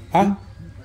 ¿Ah?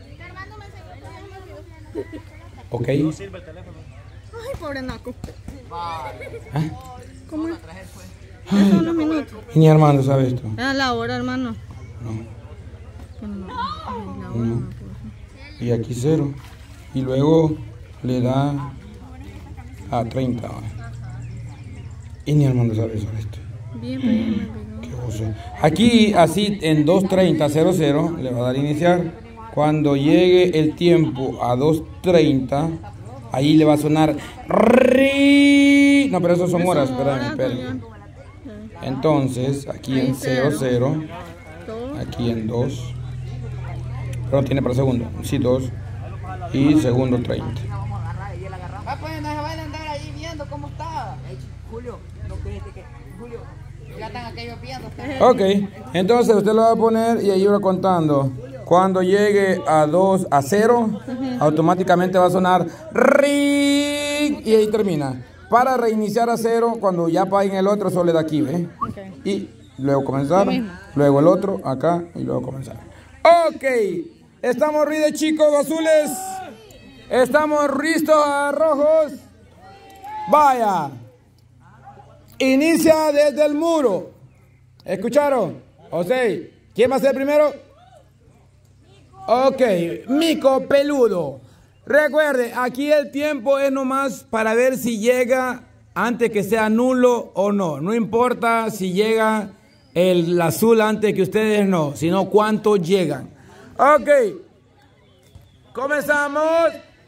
Ok. No sirve el teléfono. Ay, pobre Naco. ¿Ah? ¿Cómo es? Ya son los minutos. Y ni Armando sabe esto. Es la hora, hermano. No. Que no. Ay, la hora No. no puedo. Y aquí 0. Y luego le da a 30. ¿Va? Y ni Armando sabe sobre esto. Bien, pero ya me olvidó. Qué oso. Aquí, así, en 2:30, 00, le va a dar iniciar. Cuando llegue el tiempo a 2:30, ahí le va a sonar. No, pero eso son horas, espérame. Entonces, aquí en 00, aquí en 2. Pero no tiene para segundo. Sí, 2. Y segundo 30. Ah, pues no se van a andar ahí viendo cómo está. Julio, no crees que Julio, ya están aquellos viendo. Ok, entonces usted lo va a poner y ahí va contando. Cuando llegue a 0, automáticamente va a sonar ring y ahí termina. Para reiniciar a 0, cuando ya paguen el otro, solo le da aquí, ¿ve? Okay. Y luego comenzar, luego el otro acá y luego comenzar. Ok, estamos de chicos azules. Estamos listos a rojos. Vaya. Inicia desde el muro. ¿Escucharon? O sea, ¿quién va a ser primero? Ok, Mico Peludo. Recuerde, aquí el tiempo es nomás para ver si llega antes que sea nulo o no. No importa si llega el azul antes que ustedes no, sino cuántos llegan. Ok, comenzamos.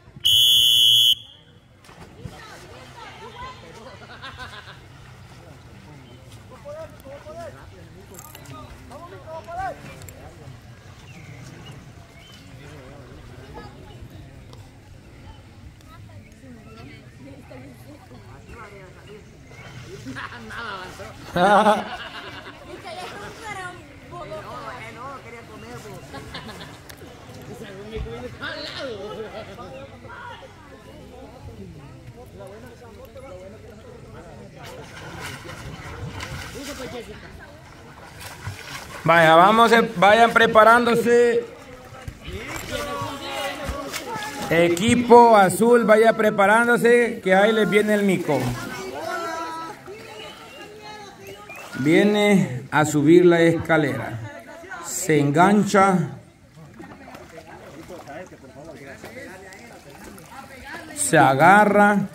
Vaya, vayan preparándose. Equipo azul, vaya preparándose, que ahí les viene el mico. Viene a subir la escalera. Se engancha. Se agarra.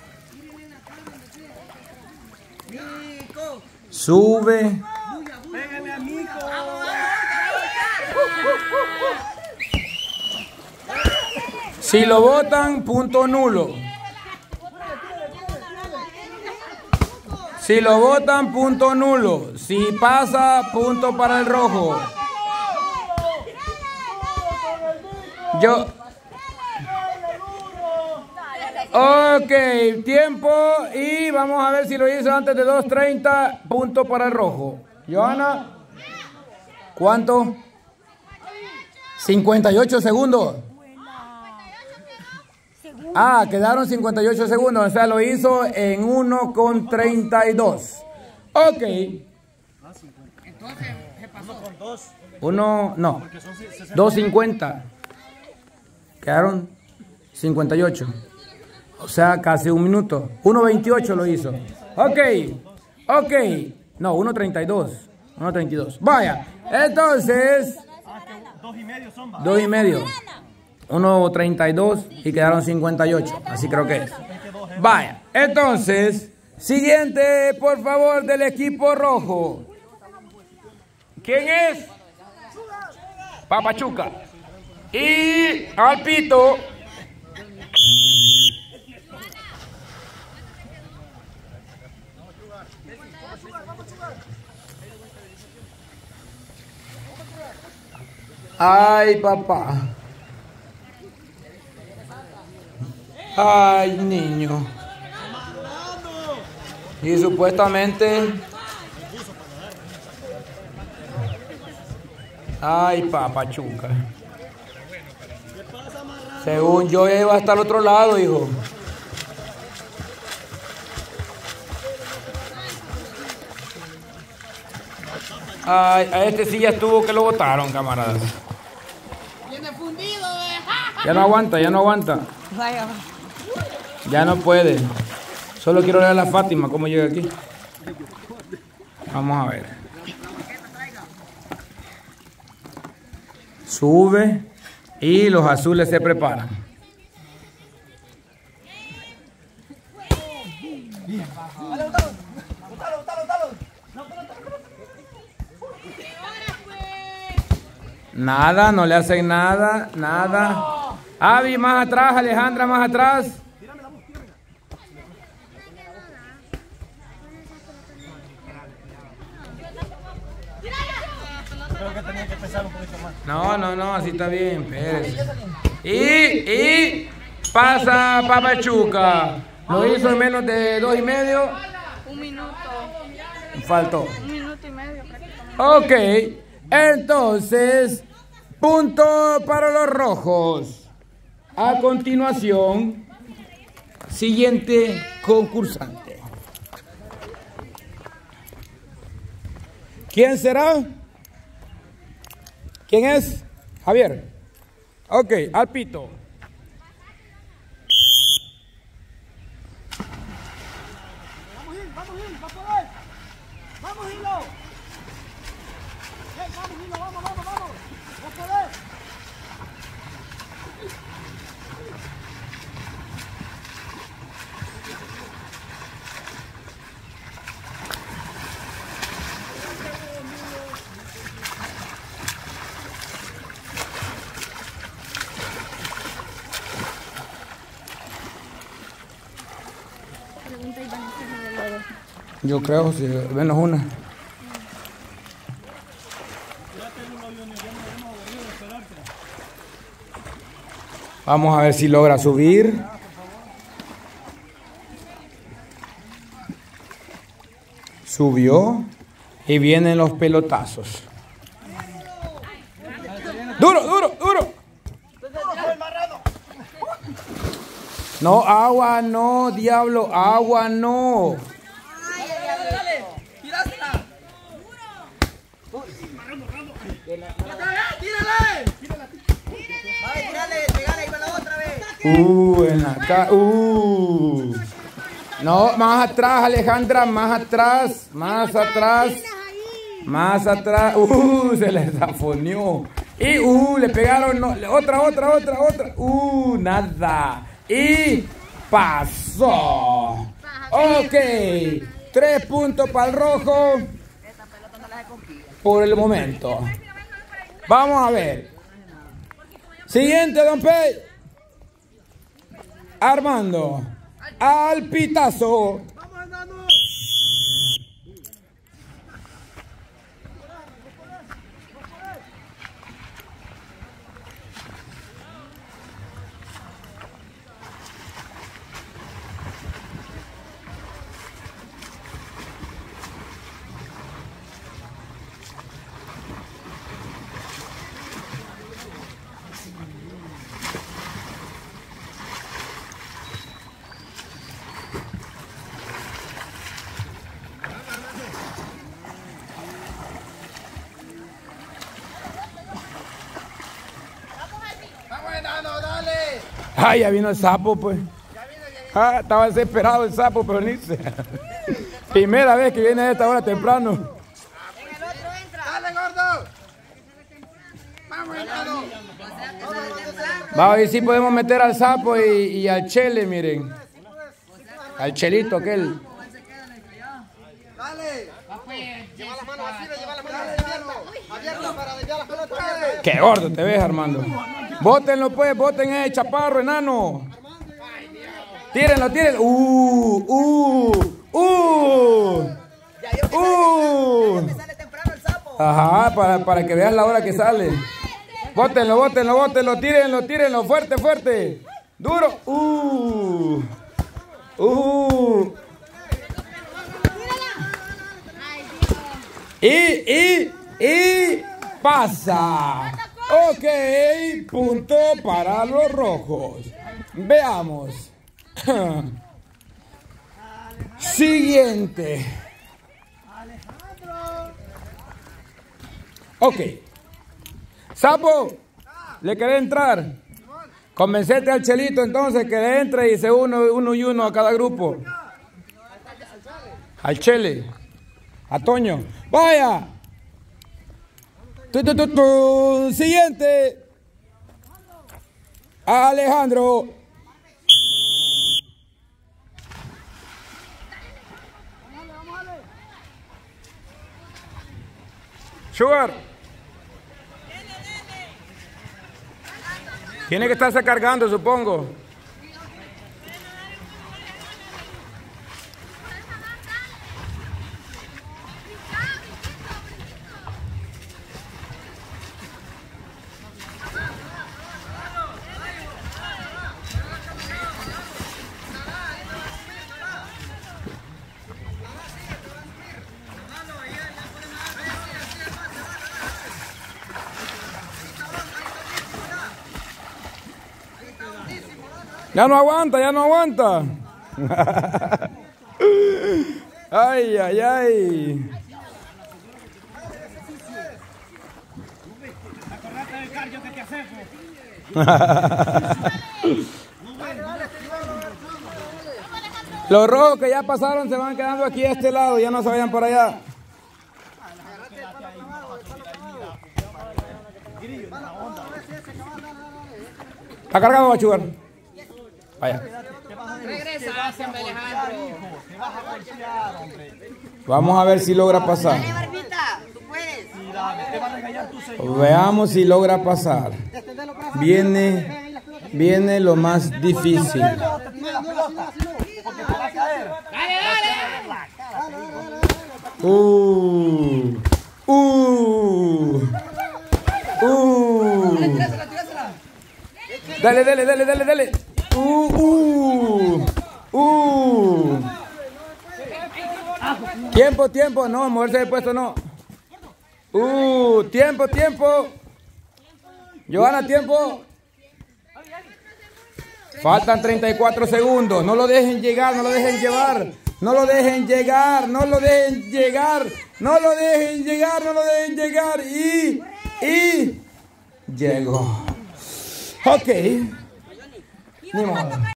Sube. Si lo botan, punto nulo. Si lo botan, punto nulo. Si pasa, punto para el rojo. Ok, tiempo. Y vamos a ver si lo hizo antes de 2:30. Punto para el rojo. Johanna, ¿cuánto? 58 segundos. Ah, quedaron 58 segundos, o sea, lo hizo en 1:32. Ok. Entonces, ¿qué pasó? Con 2. No, 2:50. Quedaron 58. O sea, casi un minuto. 1:28 lo hizo. Ok. No, 1:32. 1:32. Vaya, entonces... 2:30 son. 2:30. 1:32 y quedaron 58. Así creo que es. Vaya, entonces, siguiente, por favor, del equipo rojo. ¿Quién es? Papachuca. Y Alpito. Ay, papá. Ay, niño. Y supuestamente... Ay, papachuca. Según yo iba hasta el otro lado, hijo. Ay, a este sí ya estuvo que lo botaron, camaradas. Viene Ya no aguanta, ya no aguanta. Vaya. Ya no puede. Solo quiero ver a la Fátima cómo llega aquí. Vamos a ver. Sube y los azules se preparan. Nada, no le hacen nada, nada. Avi, más atrás, Alejandra, más atrás. Creo que tenía que pesar un poquito más. No, así está bien, espérese. Y pasa Papachuca. Lo hizo en menos de 2,5. 1 minuto. Faltó. 1 minuto y medio prácticamente. Ok, entonces, punto para los rojos. A continuación, siguiente concursante. ¿Quién será? ¿Quién es? Javier. Ok, al pito. Yo creo, si menos una. Vamos a ver si logra subir. Subió. Y vienen los pelotazos. ¡Duro, duro, duro! No, agua no, diablo, agua no. En la cara. No, más atrás, Alejandra, más atrás, más atrás. Más atrás. Se le zafoneó. Y le pegaron. No, otra. Nada. Y pasó. Ok. 3 puntos para el rojo. Por el momento. Vamos a ver. Siguiente, don Pey. Armando. Al pitazo. Ay, ya vino el sapo, pues. Estaba desesperado el sapo, pero ni se. Primera vez que viene a esta hora temprano. En el otro entra. Dale, gordo. Vamos, entrado. Vamos a ver si podemos meter al sapo y al chele, miren. Al chelito aquel. Dale. Lleva las manos así, lleva las manos abiertas para desviar las pelotas. Qué gordo te ves, Armando. Bótenlo, pues, boten ese chaparro, enano. Tírenlo. Ajá, para que veas la hora que sale. Bótenlo, tírenlo, fuerte. Duro. Y pasa. Ok, punto para los rojos. Veamos. Siguiente. Ok. Sapo, ¿le querés entrar? Convencete al Chelito entonces que le entre y se uno y uno a cada grupo. Al Chele. A Toño. ¡Vaya! Siguiente. Alejandro. Sugar. Tiene que estarse cargando, supongo. Ya no aguanta, ya no aguanta. Ay, ay, ay. Acordate del cardio que te haces. Los rojos que ya pasaron se van quedando aquí a este lado, ya no se vayan por allá. ¿Está cargado, Bachugar? Vaya. Regresa, Alejandro. Te vas a golpear, hombre. Vamos a ver si logra pasar. Dale, Barbita, tú puedes. Sí, dale, te van a engañar tu señor. Veamos si logra pasar. Viene lo más difícil. Dale, dale. Dale, dale, dale, dale, dale. Tiempo, tiempo, no, moverse de puesto no. Tiempo, tiempo. Johanna, tiempo. Faltan 34 segundos. No lo dejen llegar, no lo dejen llevar. No lo dejen llegar, no lo dejen llegar. No lo dejen llegar, no lo dejen llegar. Y llegó. Ok. Ni modo.